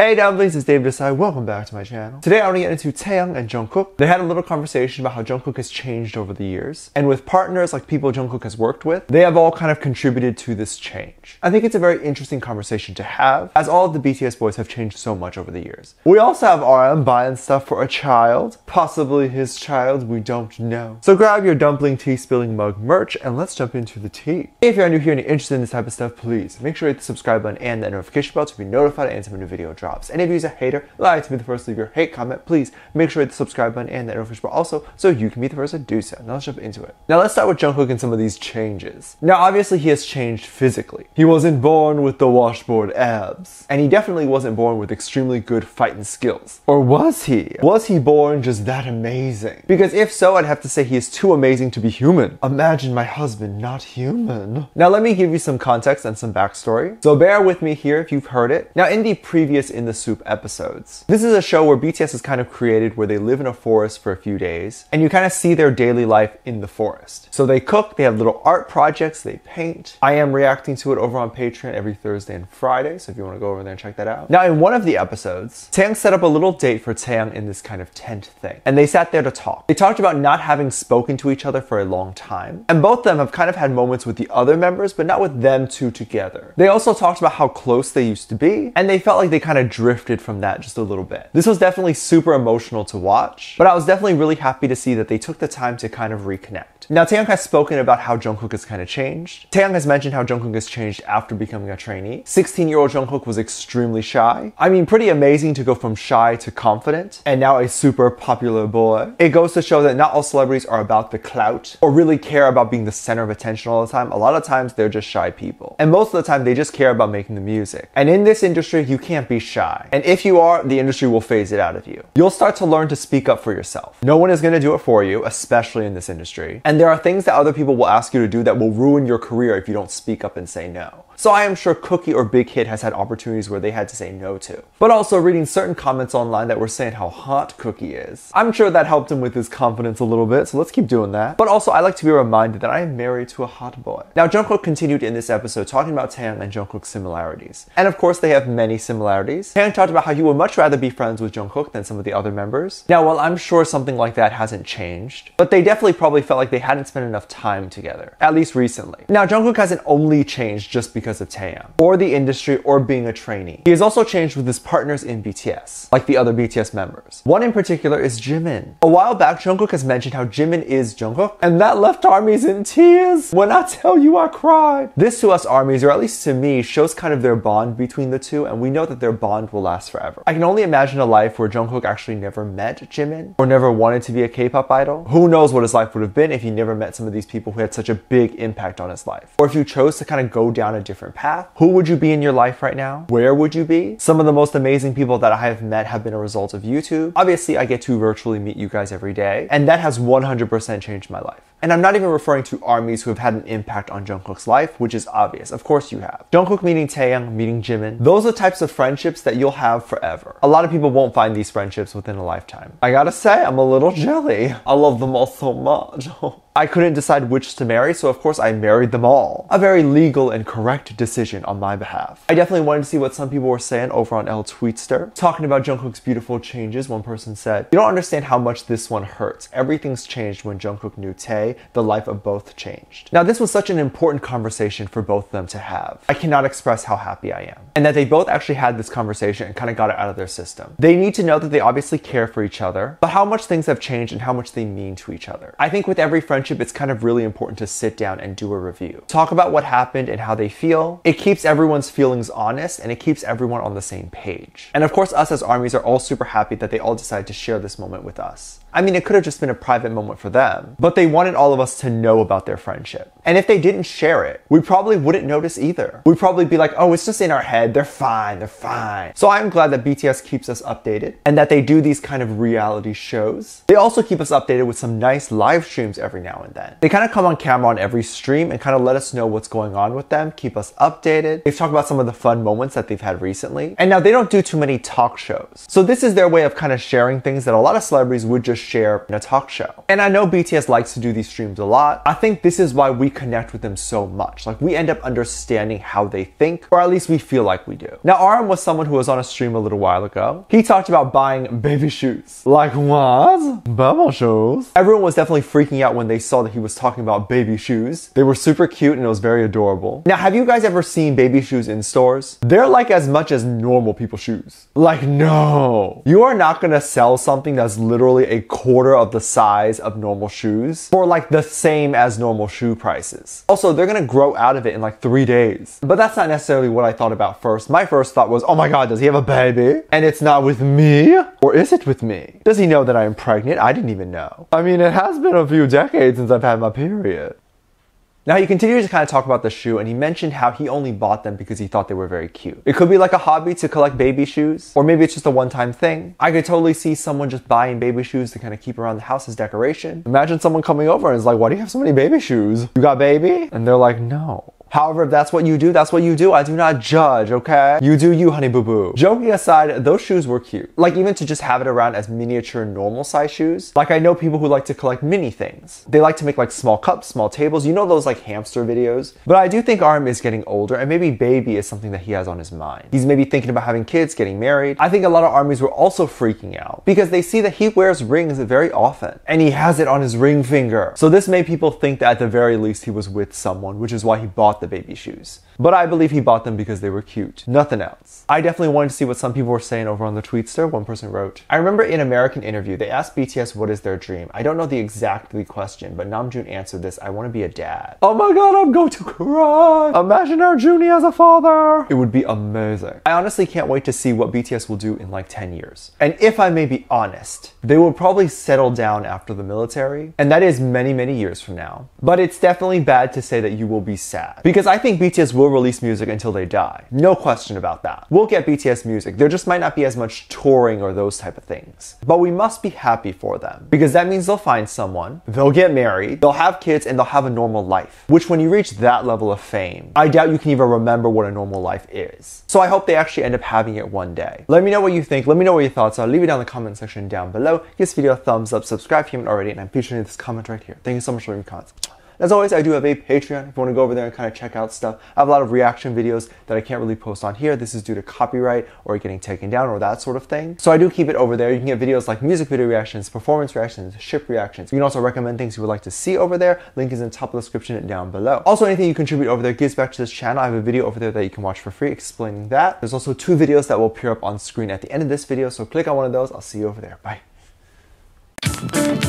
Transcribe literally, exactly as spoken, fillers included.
Hey dumplings, it's Dave Desai. Welcome back to my channel. Today I want to get into Taeyang and Jungkook. They had a little conversation about how Jungkook has changed over the years. And with partners like people Jungkook has worked with, they have all kind of contributed to this change. I think it's a very interesting conversation to have, as all of the B T S boys have changed so much over the years. We also have R M buying stuff for a child, possibly his child, we don't know. So grab your dumpling tea spilling mug merch and let's jump into the tea. If you're new here and you're interested in this type of stuff, please make sure you hit the subscribe button and that notification bell to be notified anytime a new video drops. And if you're a hater, like to be the first to leave your hate comment, please make sure you hit the subscribe button and that notification bell also so you can be the first to do so. Now let's jump into it. Now let's start with Jungkook and some of these changes. Now obviously he has changed physically. He wasn't born with the washboard abs. And he definitely wasn't born with extremely good fighting skills. Or was he? Was he born just that amazing? Because if so, I'd have to say he is too amazing to be human. Imagine my husband not human. Now let me give you some context and some backstory. So bear with me here if you've heard it. Now in the previous In the Soup episodes, this is a show where B T S is kind of created where they live in a forest for a few days and you kind of see their daily life in the forest. So they cook, they have little art projects, they paint. I am reacting to it over on Patreon every Thursday and Friday, so if you want to go over there and check that out. Now in one of the episodes, Taeyang set up a little date for Taeyang in this kind of tent thing, and they sat there to talk. They talked about not having spoken to each other for a long time, and both of them have kind of had moments with the other members, but not with them two together. They also talked about how close they used to be, and they felt like they kind of drifted from that just a little bit. This was definitely super emotional to watch, but I was definitely really happy to see that they took the time to kind of reconnect. Now Taeyang has spoken about how Jungkook has kind of changed. Taeyang has mentioned how Jungkook has changed after becoming a trainee. sixteen year old Jungkook was extremely shy. I mean, pretty amazing to go from shy to confident, and now a super popular boy. It goes to show that not all celebrities are about the clout or really care about being the center of attention all the time. A lot of times they're just shy people. And most of the time they just care about making the music. And in this industry, you can't be shy. And if you are, the industry will phase it out of you. You'll start to learn to speak up for yourself. No one is going to do it for you, especially in this industry. And there are things that other people will ask you to do that will ruin your career if you don't speak up and say no. So I am sure Cookie or Big Hit has had opportunities where they had to say no to. But also reading certain comments online that were saying how hot Cookie is. I'm sure that helped him with his confidence a little bit, so let's keep doing that. But also I like to be reminded that I am married to a hot boy. Now Jungkook continued in this episode talking about Taeyang and Jungkook's similarities. And of course they have many similarities. Taeyang talked about how he would much rather be friends with Jungkook than some of the other members. Now while I'm sure something like that hasn't changed, but they definitely probably felt like they hadn't spent enough time together, at least recently. Now Jungkook hasn't only changed just because of Taeyang, or the industry, or being a trainee. He has also changed with his partners in B T S, like the other B T S members. One in particular is Jimin. A while back, Jungkook has mentioned how Jimin is Jungkook, and that left ARMYs in tears. When I tell you I cried. This to us ARMYs, or at least to me, shows kind of their bond between the two, and we know that their bond will last forever. I can only imagine a life where Jungkook actually never met Jimin, or never wanted to be a K-pop idol. Who knows what his life would have been if he never met some of these people who had such a big impact on his life. Or if you chose to kind of go down a different path. Who would you be in your life right now? Where would you be? Some of the most amazing people that I have met have been a result of YouTube. Obviously, I get to virtually meet you guys every day, and that has one hundred percent changed my life. And I'm not even referring to ARMYs who have had an impact on Jungkook's life, which is obvious. Of course you have. Jungkook meeting Taeyang, meeting Jimin. Those are types of friendships that you'll have forever. A lot of people won't find these friendships within a lifetime. I gotta say, I'm a little jelly. I love them all so much. I couldn't decide which to marry, so of course I married them all. A very legal and correct decision on my behalf. I definitely wanted to see what some people were saying over on L Tweetster. Talking about Jungkook's beautiful changes, one person said, "You don't understand how much this one hurts. Everything's changed when Jungkook knew Tae. The life of both changed." Now this was such an important conversation for both of them to have. I cannot express how happy I am. And that they both actually had this conversation and kind of got it out of their system. They need to know that they obviously care for each other, but how much things have changed and how much they mean to each other. I think with every friendship, it's kind of really important to sit down and do a review. Talk about what happened and how they feel. It keeps everyone's feelings honest and it keeps everyone on the same page. And of course, us as ARMYs are all super happy that they all decided to share this moment with us. I mean, it could have just been a private moment for them, but they wanted all of us to know about their friendship. And if they didn't share it, we probably wouldn't notice either. We'd probably be like, oh, it's just in our head. They're fine. They're fine. So I'm glad that B T S keeps us updated and that they do these kind of reality shows. They also keep us updated with some nice live streams every now and then. They kind of come on camera on every stream and kind of let us know what's going on with them, keep us updated. They've talked about some of the fun moments that they've had recently. And now they don't do too many talk shows. So this is their way of kind of sharing things that a lot of celebrities would just share in a talk show. And I know B T S likes to do these streams a lot. I think this is why we connect with them so much. Like, we end up understanding how they think, or at least we feel like we do. Now, R M was someone who was on a stream a little while ago. He talked about buying baby shoes. Like, what? Baby shoes? Everyone was definitely freaking out when they saw that he was talking about baby shoes. They were super cute and it was very adorable. Now, have you guys ever seen baby shoes in stores? They're like as much as normal people's shoes. Like, no. You are not gonna sell something that's literally a quarter of the size of normal shoes for like the same as normal shoe prices. Also, they're gonna grow out of it in like three days. But that's not necessarily what I thought about first. My first thought was, oh my god, does he have a baby? And it's not with me? Or is it with me? Does he know that I am pregnant? I didn't even know. I mean, it has been a few decades since I've had my period. Now, he continued to kind of talk about the shoe, and he mentioned how he only bought them because he thought they were very cute. It could be like a hobby to collect baby shoes, or maybe it's just a one-time thing. I could totally see someone just buying baby shoes to kind of keep around the house as decoration. Imagine someone coming over and is like, why do you have so many baby shoes? You got baby? And they're like, no. However, if that's what you do, that's what you do. I do not judge, okay? You do you, honey boo boo. Joking aside, those shoes were cute. Like, even to just have it around as miniature normal size shoes. Like, I know people who like to collect mini things. They like to make like small cups, small tables. You know those like hamster videos? But I do think R M is getting older, and maybe baby is something that he has on his mind. He's maybe thinking about having kids, getting married. I think a lot of armies were also freaking out because they see that he wears rings very often and he has it on his ring finger. So this made people think that at the very least he was with someone, which is why he bought the baby shoes. But I believe he bought them because they were cute. Nothing else. I definitely wanted to see what some people were saying over on the Tweetster. One person wrote, I remember in an American interview, they asked B T S what is their dream. I don't know the exact question, but Namjoon answered this, I want to be a dad. Oh my god, I'm going to cry. Imagine our Junie as a father. It would be amazing. I honestly can't wait to see what B T S will do in like ten years. And if I may be honest, they will probably settle down after the military. And that is many, many years from now. But it's definitely bad to say that you will be sad. Because I think B T S will release music until they die. No question about that. We'll get B T S music. There just might not be as much touring or those type of things. But we must be happy for them. Because that means they'll find someone, they'll get married, they'll have kids, and they'll have a normal life. Which when you reach that level of fame, I doubt you can even remember what a normal life is. So I hope they actually end up having it one day. Let me know what you think. Let me know what your thoughts are. Leave it down in the comment section down below. Give this video a thumbs up, subscribe if you haven't already, and I'm featuring this comment right here. Thank you so much for leaving comments. As always, I do have a Patreon if you want to go over there and kind of check out stuff. I have a lot of reaction videos that I can't really post on here. This is due to copyright or getting taken down or that sort of thing. So I do keep it over there. You can get videos like music video reactions, performance reactions, ship reactions. You can also recommend things you would like to see over there. Link is in the top of the description and down below. Also, anything you contribute over there gives back to this channel. I have a video over there that you can watch for free explaining that. There's also two videos that will appear up on screen at the end of this video. So click on one of those. I'll see you over there. Bye.